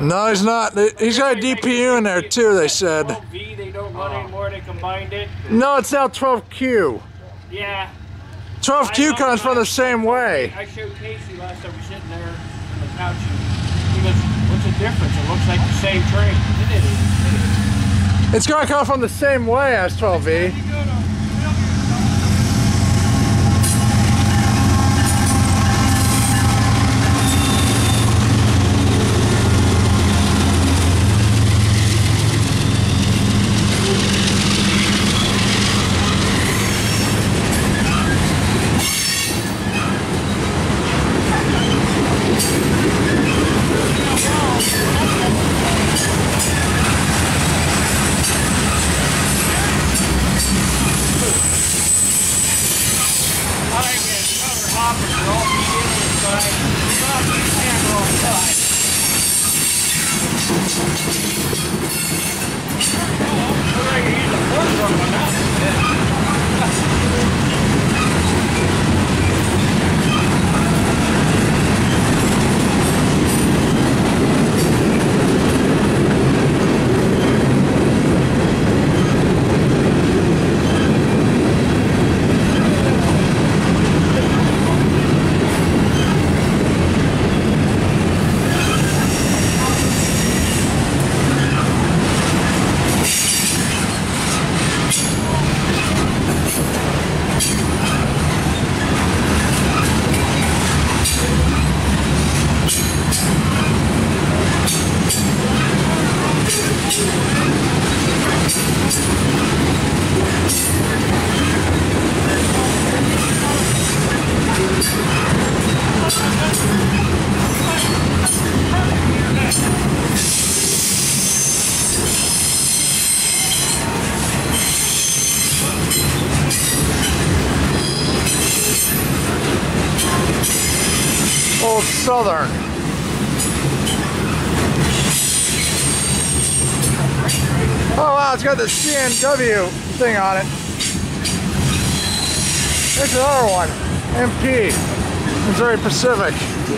No, he's not. He's got a DPU in there too, they said. 12V, they don't run anymore, they combined it. No, it's now 12Q. Yeah. 12Q comes from the same way. I showed Casey last time we were sitting there on the couch. He goes, what's the difference? It looks like the same train. It is. It's going to come from the same way as 12V. Old Southern. Oh wow, it's got the CNW thing on it. There's another one. MP. Missouri Pacific.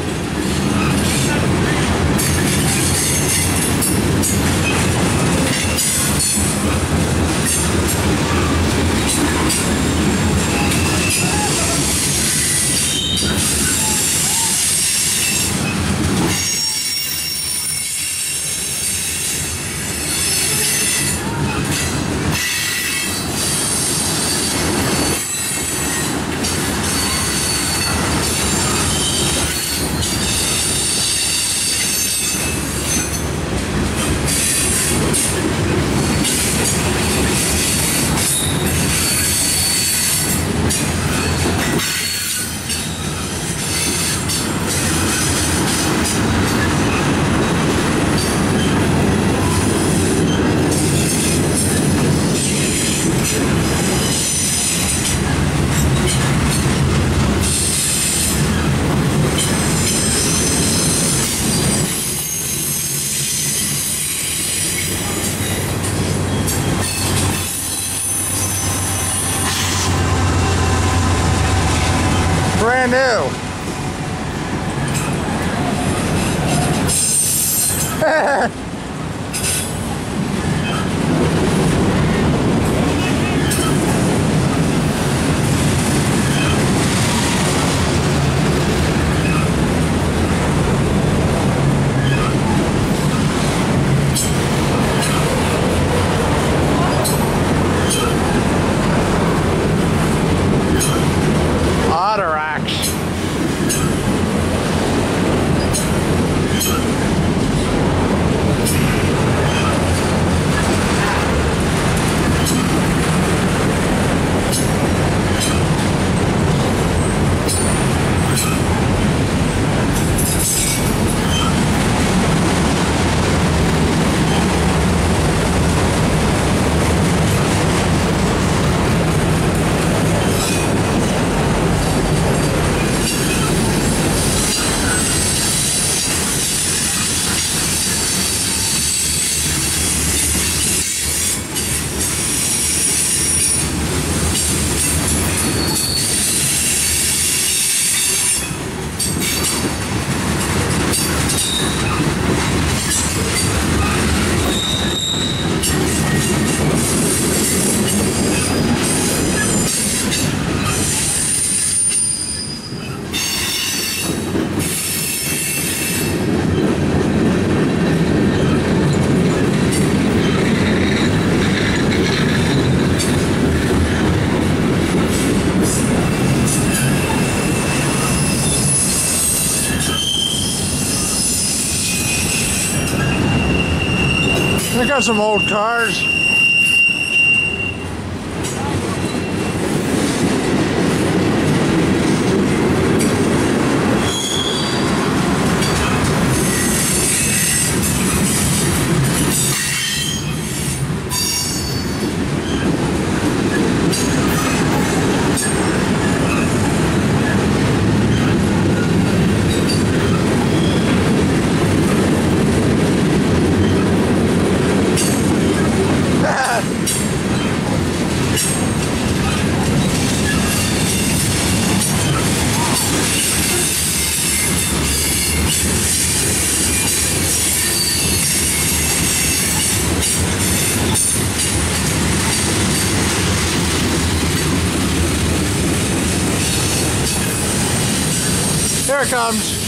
Brand new. They got some old cars. Here it comes.